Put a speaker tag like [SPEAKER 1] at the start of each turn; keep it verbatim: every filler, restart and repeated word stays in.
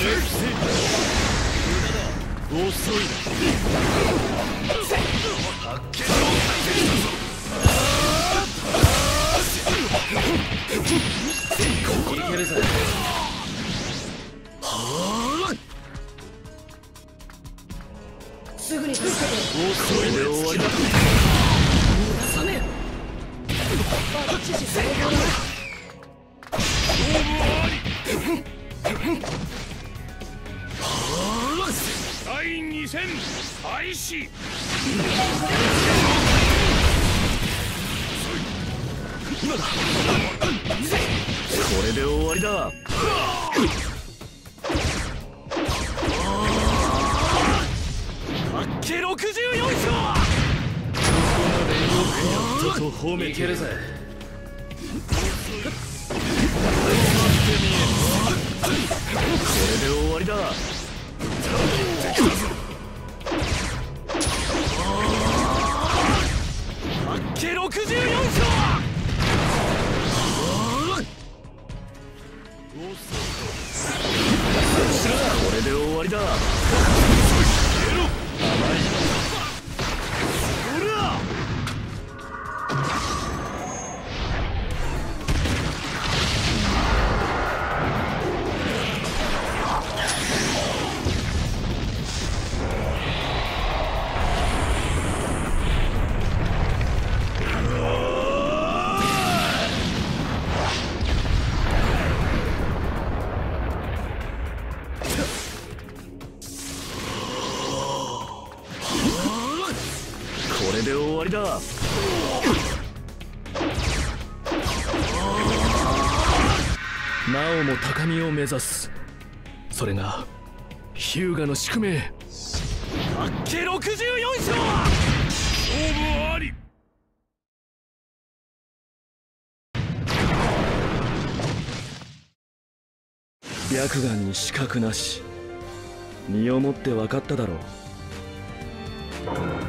[SPEAKER 1] 遅いな。発見を大切だぞ。いけるぜ。
[SPEAKER 2] すぐに助けて。
[SPEAKER 1] これで終わりだ。
[SPEAKER 2] 逃がさねえ。バッチシ成功だ。
[SPEAKER 1] 第二戦開始。今だ。これで終わりだ。八景六十四章。やっとと褒めてるぜ。これで終わりだ。八景六十四章。これで終わりだ。これで終わりだ。なおも高みを目指す。それがヒューガの宿命。八景六十四章。勝負あり。白眼に死角なし。身をもって分かっただろう。